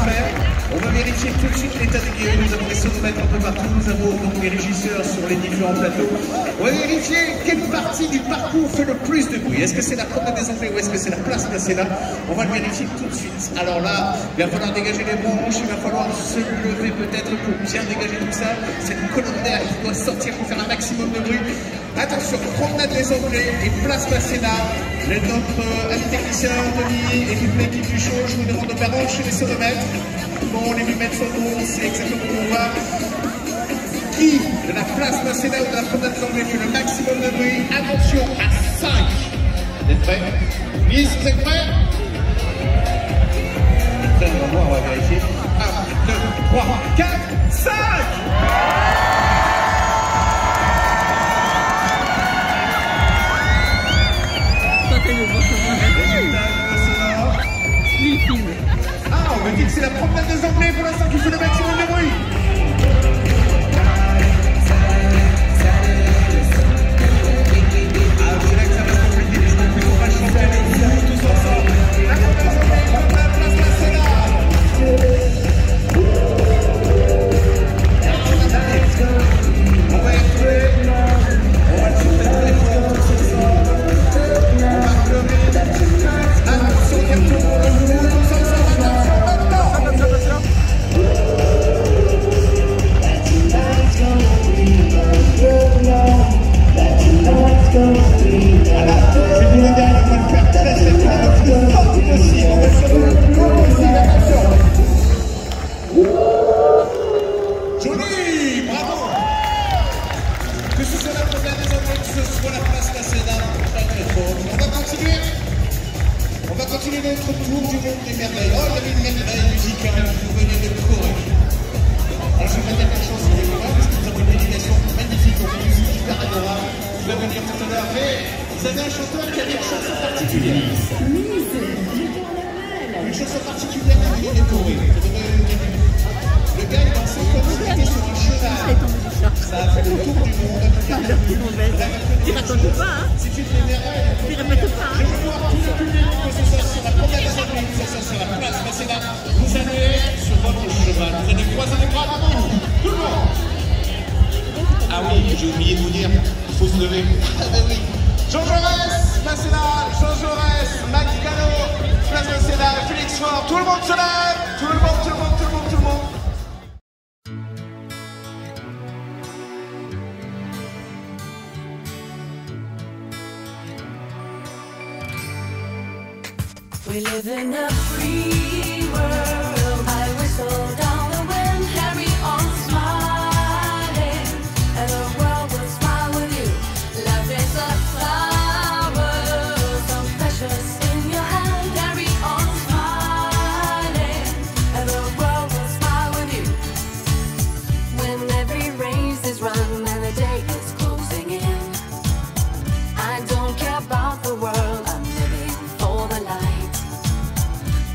faire. On va vérifier tout de suite l'état des guillemets. Nous avons des sonomètres un peu partout. Nous avons donc des régisseurs sur les différents plateaux. On va vérifier quelle partie du parcours fait le plus de bruit. Est-ce que c'est la promenade des Anglais ou est-ce que c'est la place Masséna? On va le vérifier tout de suite. Alors là, il va falloir dégager les branches, il va falloir se lever peut-être pour bien dégager tout ça. C'est une colonne d'air qui doit sortir pour faire un maximum de bruit. Attention, promenade des Anglais et place Masséna. Notre ami technicien Denis et toute l'équipe du show, je vous demande de brancher les sonomètres. Bon, les lunettes sont bons, c'est exactement où on va. Qui de la place Masséna ou de la promenade des Anglais fait le maximum de bruit? Attention, à 5. Vous êtes prêts? Lise, vous êtes prêts? On va voir, on va vérifier. 1, 2, 3, 4, 5. Ah, on me dit que c'est la promenade des Anglais pour l'instant qui fait le maximum de bruit. Ah, c'est là que ça va se compliquer, parce qu'on va chanter tous ensemble. La promenade des Anglais, promenade place Masséna. On va être prêts. On va le chanter très fort tous ensemble. On va pleurer. Attention, il y a tout le monde. Tous ensemble, attention maintenant. Voilà, je vais vous le dire, on va le faire très très fort, le plus fort possible. On va le faire le plus fort possible, attention. Joli, bravo. Que ce soit la promenade des Anglais, que ce soit la place Masséna, très très fort. On va continuer. On va continuer notre tour du monde des merveilles. Oh, il y avait une merveille musicale qui nous venait de Corée. Et je vais dire quelque chose sur les Coréens, parce que nous avons une délégation magnifique, on fait une musique super adorable, qui va venir tout à l'heure. Mais vous avez un chanteur qui avait une chanson particulière. Une chanson particulière qui venait de Corée. Le gars, il dansait comme s'il était sur un cheval. Ça a fait le tour du monde. Tu racontes pas, hein? Si tu fais une erreur, tu répètes pas, hein? je veux voir tout le public, que ce soit sur la promenade des Anglais, que ce soit sur la place Masséna. Vous allez sur votre cheval, vous allez croiser les bras devant vous. Tout le monde. Ah oui, j'ai oublié de vous dire, il faut se lever. Ah ben oui. Jean Jaurès, Masséna, Jean Jaurès, Mac Cano, place Masséna, Félix Faure, tout le monde se lève. Tout le monde, tout le monde, tout le monde, tout le monde. We live in a free world. I whistle down the wind, carry on smiling, and the world will smile with you. Life is a flower, so precious in your hand. Carry on smiling, and the world will smile with you. When every race is run and the day is closing in, I don't care about the world. I'm living for the light.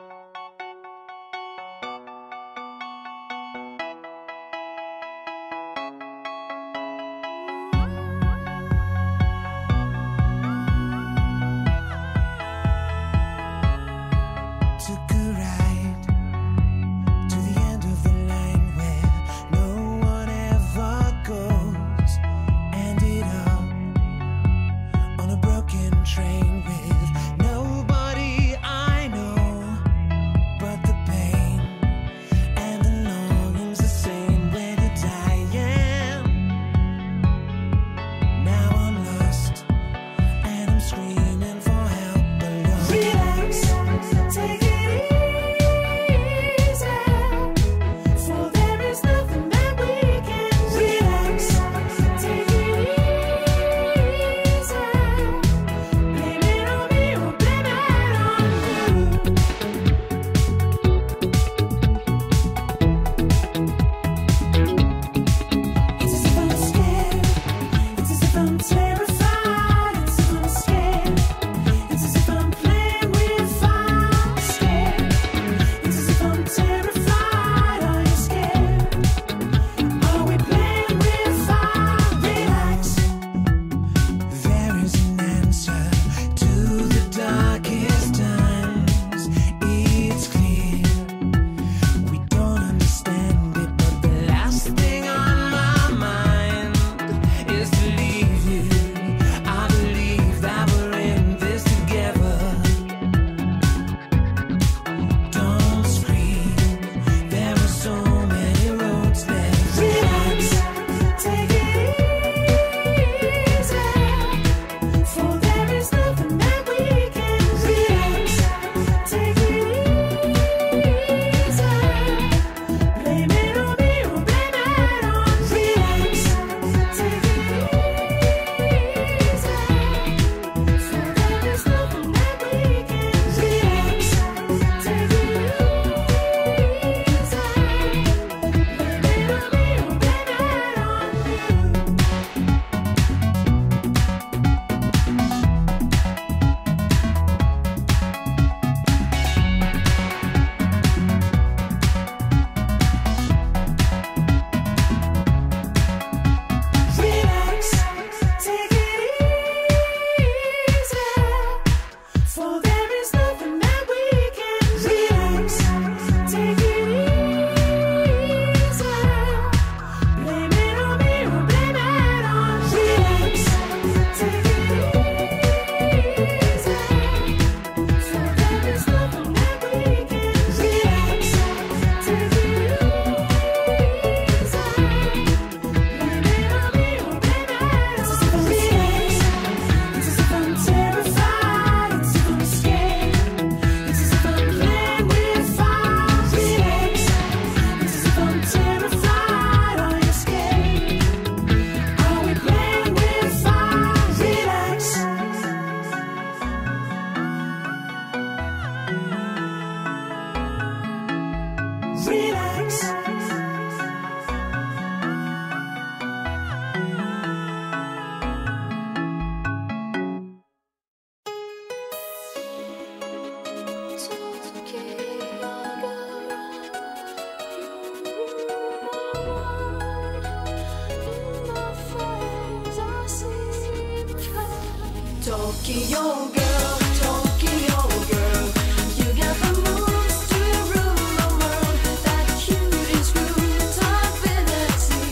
Tokyo girl, Tokyo girl, you got the moves to rule the world. That cute and screwed ability.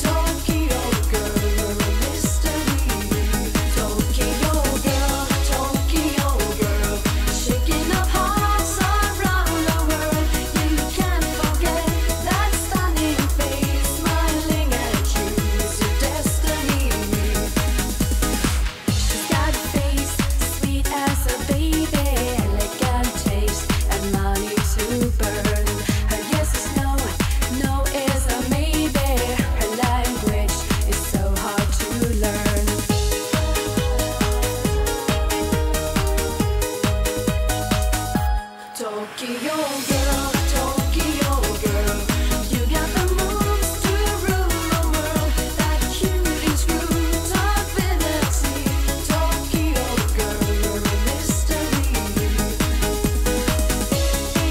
Tokyo girl, you're a mystery. Tokyo girl, shaking up hearts around the world. You can't forget that stunning face smiling at you. It's your destiny. She's got a face sweet as a baby, elegant taste and money to burn. Her yes is no, no is a maybe. Her language is so hard to learn. Tokyo girl, you got the moves to rule the world. That cute and screwed ability. Tokyo girl, you're a mystery.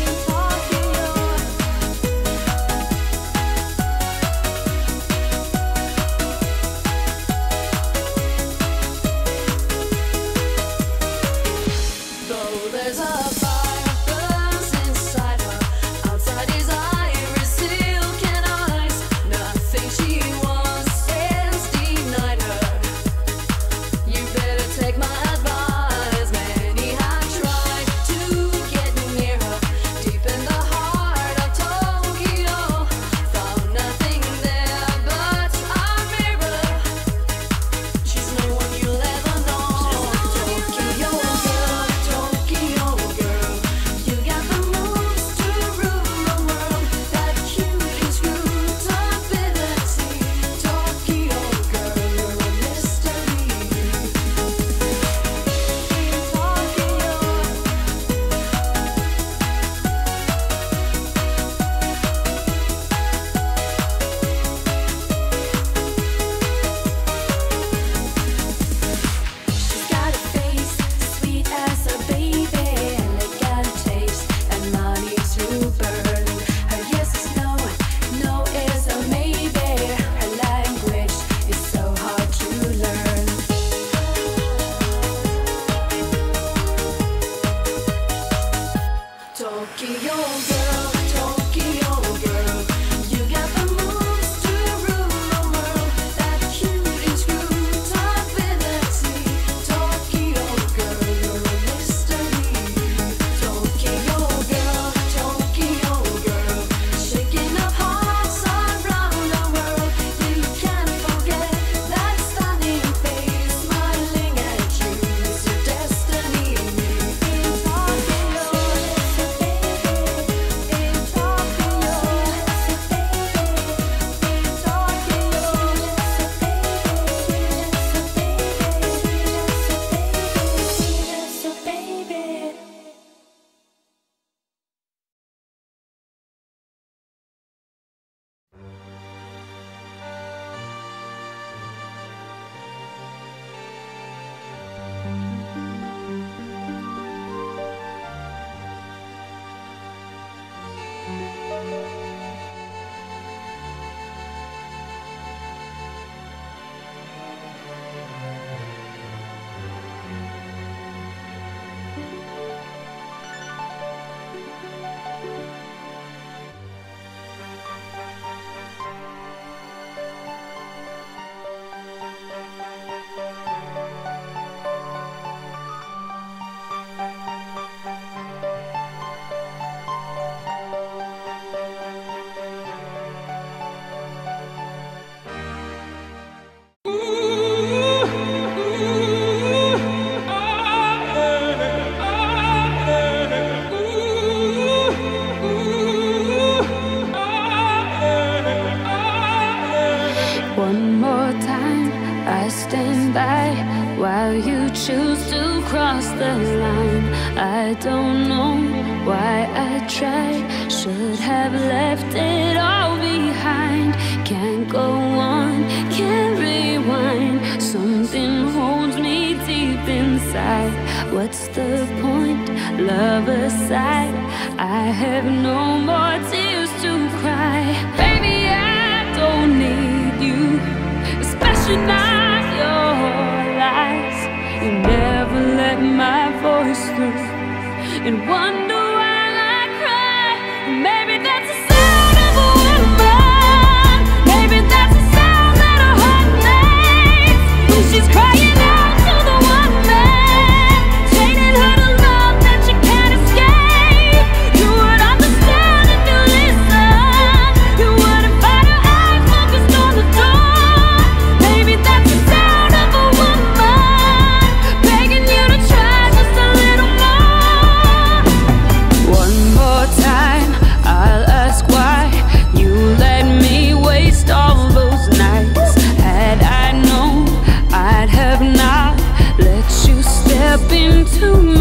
crossed the line. I don't know why I tried. Should have left it all behind. Can't go on, can't rewind. Something holds me deep inside. What's the point? Love aside, I have no more tears to cry. Baby, I don't need you, especially not your lies. You never let my voice through and wonder why I cry. Maybe that's the sound of a woman. Maybe that's the sound that a heart makes when she's crying out to the one man, chaining her to love that you can't escape. You would understand if you listen. You wouldn't find her eyes focused on the door. Maybe that's the sound of a woman begging you to try just a little more. One more time, I'll ask why you let me waste all those nights. Had I known, I'd have not let you step into